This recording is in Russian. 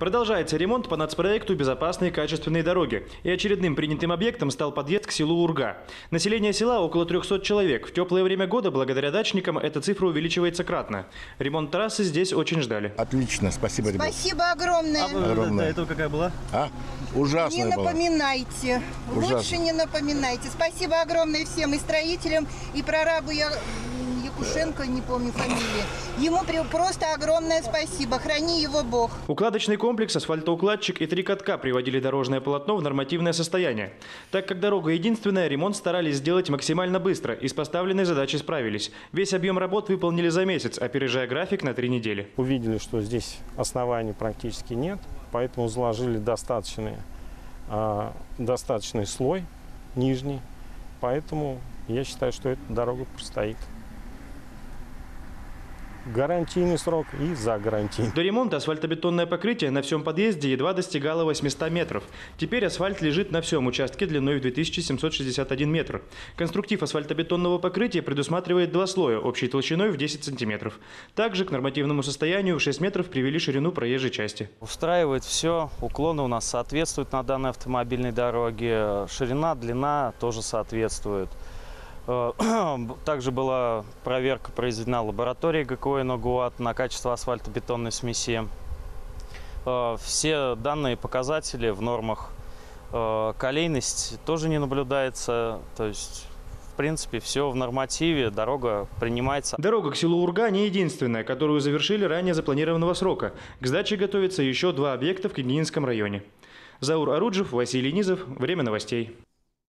Продолжается ремонт по нацпроекту «Безопасные и качественные дороги». И очередным принятым объектом стал подъезд к селу Урга. Население села около 300 человек. В теплое время года благодаря дачникам эта цифра увеличивается кратно. Ремонт трассы здесь очень ждали. Отлично, спасибо, ребят. Спасибо огромное. Огромное. Это какая была? Ужасная Не была. напоминайте. Ужасно. Лучше не напоминайте. Спасибо огромное всем и строителям, и прорабу Якушенко, не помню фамилии. Ему просто огромное спасибо. Храни его Бог. Укладочный комплекс, асфальтоукладчик и 3 катка приводили дорожное полотно в нормативное состояние. Так как дорога единственная, ремонт старались сделать максимально быстро и с поставленной задачей справились. Весь объем работ выполнили за месяц, опережая график на 3 недели. Увидели, что здесь оснований практически нет, поэтому заложили достаточный слой нижний. Поэтому я считаю, что эта дорога простоит. Гарантийный срок и за гарантийный. До ремонта асфальтобетонное покрытие на всем подъезде едва достигало 800 метров. Теперь асфальт лежит на всем участке длиной в 2761 метр. Конструктив асфальтобетонного покрытия предусматривает 2 слоя общей толщиной в 10 сантиметров. Также к нормативному состоянию в 6 метров привели ширину проезжей части. Устраивает все. Уклоны у нас соответствуют на данной автомобильной дороге. Ширина, длина тоже соответствует. Также была проверка произведена лабораторией ГКО «Иногуат» на качество асфальтобетонной смеси. Все данные показатели в нормах. Колейность тоже не наблюдается. То есть, в принципе, все в нормативе, дорога принимается. Дорога к селу Урга не единственная, которую завершили ранее запланированного срока. К сдаче готовятся еще 2 объекта в Княгининском районе. Заур Аруджев, Василий Низов. Время новостей.